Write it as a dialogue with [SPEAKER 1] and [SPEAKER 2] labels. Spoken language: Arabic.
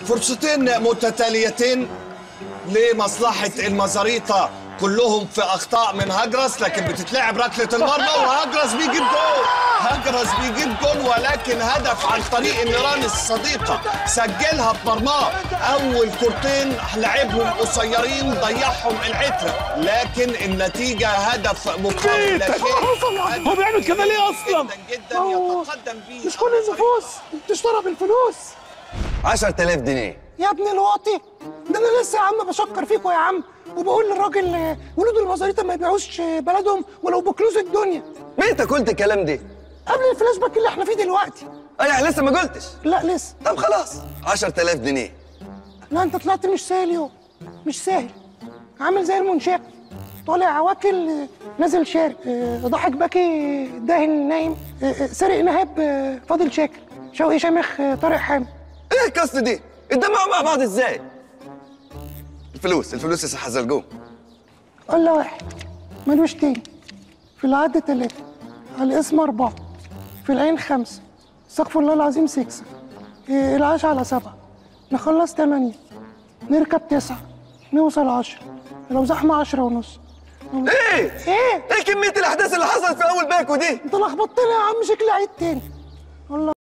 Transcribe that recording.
[SPEAKER 1] فرصتين متتاليتين لمصلحة المزاريطة، كلهم في أخطاء من هجرس، لكن بتتلعب ركلة المرمى وهجرس بيجيب جول. هجرس بيجيب جول، ولكن هدف عن طريق النيران الصديقة، سجلها بمرماه. أول كورتين لعبهم قصيرين ضيعهم العترة، لكن النتيجة هدف مقابل لا شيء.
[SPEAKER 2] هو بيعمل كده ليه أصلا؟
[SPEAKER 1] جدا يتقدم بيه.
[SPEAKER 3] مش كل النفوس بتشترى بالفلوس.
[SPEAKER 4] 10,000 جنيه
[SPEAKER 3] يا ابن الواطي، ده انا لسه يا عم بشكر فيكوا يا عم، وبقول للراجل ولود المزاريطه ما يبيعوش بلدهم ولو بكنوز الدنيا.
[SPEAKER 4] متى قلت الكلام ده؟
[SPEAKER 3] قبل الفلاش باك اللي احنا فيه دلوقتي.
[SPEAKER 4] انا لسه ما قلتش.
[SPEAKER 3] لا لسه.
[SPEAKER 4] طب خلاص 10,000 جنيه.
[SPEAKER 3] لا انت طلعت مش سهل يوم، مش سهل، عامل زي المنشاق، طالع واكل نازل شارب، ضحك باكي داهن نايم، سارق نهاب فاضل شاكر، شوقي شامخ طارق حامد.
[SPEAKER 4] ايه القصه دي؟ اتجمعوا مع بعض ازاي؟ الفلوس يا حزلقوم.
[SPEAKER 3] قلة واحد ملوش تاني، في العد 3، على الاسم 4، في العين 5، استغفر الله العظيم 6، العاش على 7، نخلص 8، نركب 9، نوصل 10، لو زحمة 10 ونص.
[SPEAKER 4] ايه كميه الاحداث اللي حصلت في اول باكو دي؟
[SPEAKER 3] انت لخبطتني يا عم، شكلي عيد تاني والله.